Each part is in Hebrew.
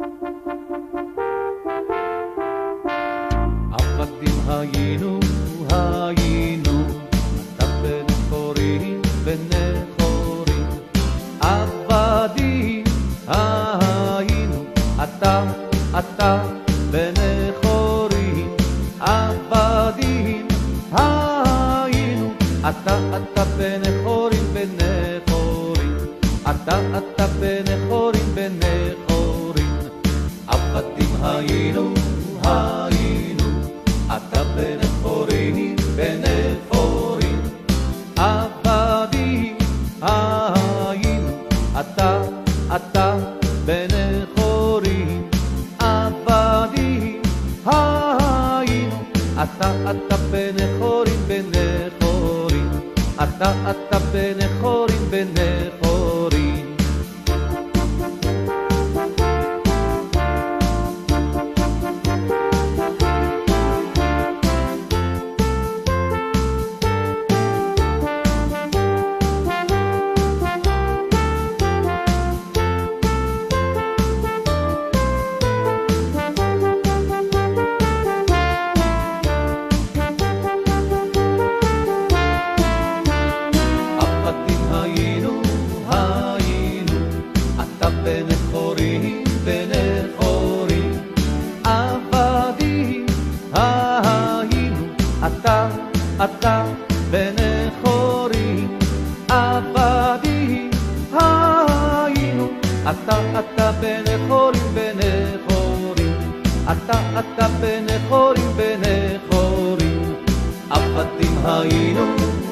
עבדים היינו, אתה בן חורים, בני חורים. עבדים היינו, אתה בני חורים. עבדים היינו, אתה בני חורים, בני חורים. אתה בני חורים, בני חורים. עבדים היינו, אתה בני חורים, בני חורים. עבדים היינו, אתה בני חורים. עבדים היינו, אתה בני חורים, בני חורים. אתה בני חורים, בני חורים. אתה בני חורים. עבדים היינו, אתה בני חורים, בני חורים. אתה בני חורים, בני חורים. עבדים היינו.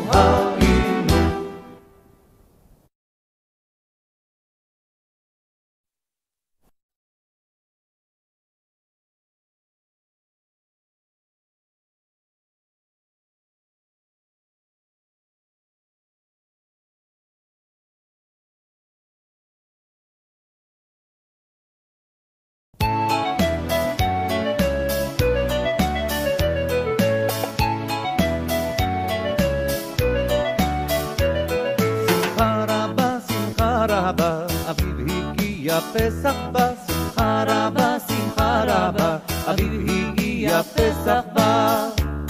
אביב הגיע פסח בא, שמחה רבה, שמחה רבה, אביב הגיע פסח בא.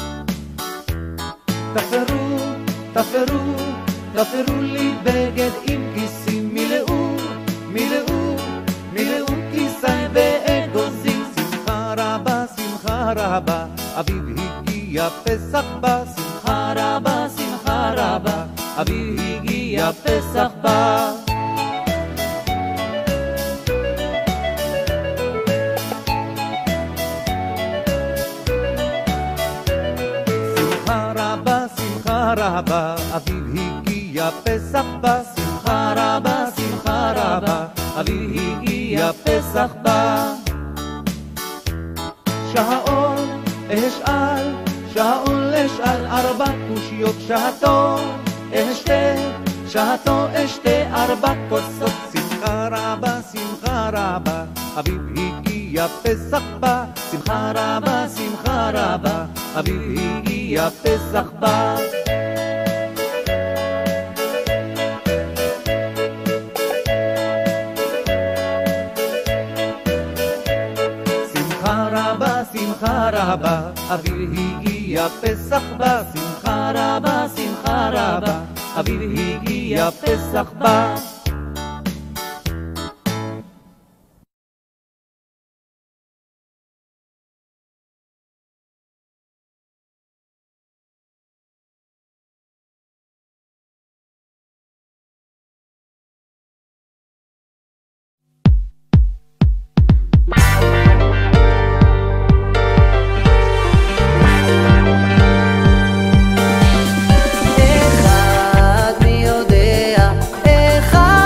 תפרו, תפרו, תפרו לי בגד עם כיסים, מילאו, מילאו, מילאו כיסי ואגוזים. שמחה רבה, שמחה רבה, אביב הגיע פסח בא, שמחה רבה, שמחה רבה, אביב הגיע פסח בא. רבה, אביב הגיע פסח בא, שמחה רבה, שמחה רבה, אביב הגיע פסח בא. שעון אשאל, שעון לשאל, 4 קושיות, שעתו אשתה 4 כוסות. שמחה רבה, שמחה רבה, אביב הגיע פסח בא, שמחה רבה, שמחה רבה, אביב הגיע פסח בא. שמחה רבה, אביב הגיע פסח בא, שמחה רבה, שמחה רבה, אביב הגיע פסח בא. אחד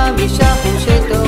חמישה חומשי תורה.